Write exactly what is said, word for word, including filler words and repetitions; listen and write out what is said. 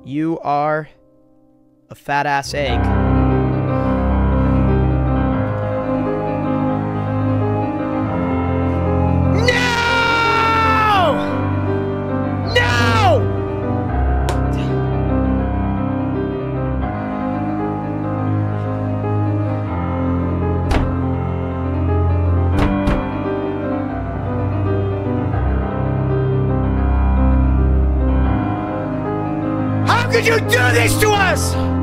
You are a fat-ass egg. No! No! How could you do this to us?